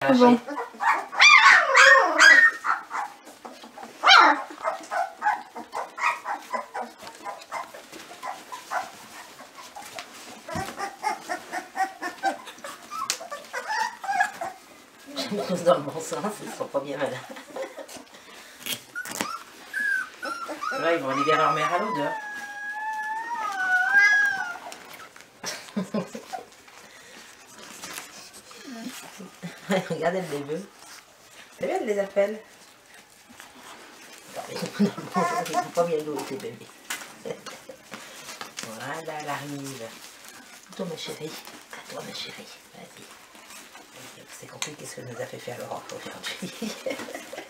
Bon. J'ai mis tous dans le bon sens, ils sont pas bien malins. Là, ils vont aller vers leur mère à l'odeur. Regardez le bébé. C'est bien, elle les appelle. Attends, ils sont pas bien lourds, ces bébés. Voilà, elle arrive. À toi, ma chérie. À toi, ma chérie. Vas-y. C'est compris qu'est-ce que nous a fait faire Laurent aujourd'hui.